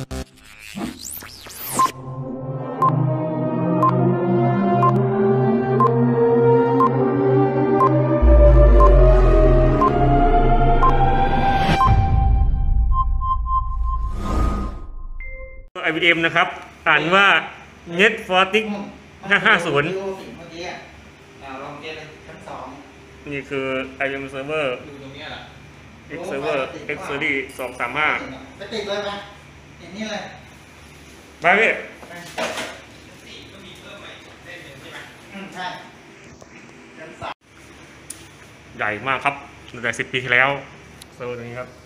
IBM นะครับอ่านว่า Net Fortic 550 ลองเจเลยชั้น2 นี่คือ IBM Server อยู่ตรงนี้แหละ X Server X Series 235 ไปติดเลยไหมอย่างนี้เลยไปพี่ก็มีเพิ่มใหม่ได้หนึ่งใช่ไหมใช่ชั้น3 ใหญ่มากครับตั้งแต่10 ปีที่แล้วเซิร์ฟเวอร์ตัวนี้ครับ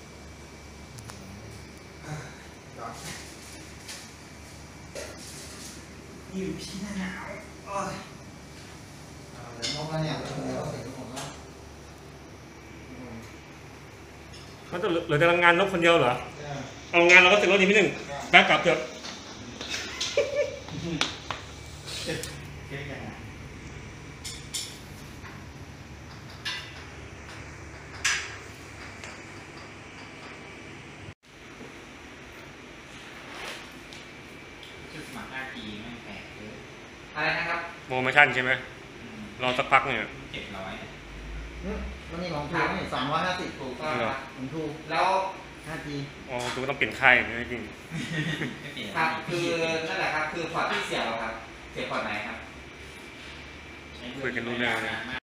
อยู่ที่หนาวโอ้ยเดี๋ยวมองแล้วเนี่ยเดี๋ยวเสร็จทุกคนแล้วมันจะเหลือแต่งานนกคนเดียวเหรอเอางานเราก็เสร็จแล้วนี่พี่หนึ่งแป๊บกลับเถอะชุดสมัคร 5G ไม่แพงเลยอะไรนะครับโมเมชั่นใช่ไหมรอสักพักเนี่ย 700มันนี่ของถูกนี่350ถูกก็ของถูกแล้ว 5G อ๋อตัวต้องเปลี่ยนค่ายนะจริงครับคือนั่นแหละครับคือพอร์ตที่เสียบครับเสียบพอร์ตไหนครับคุยกันรู้เรื่องนะ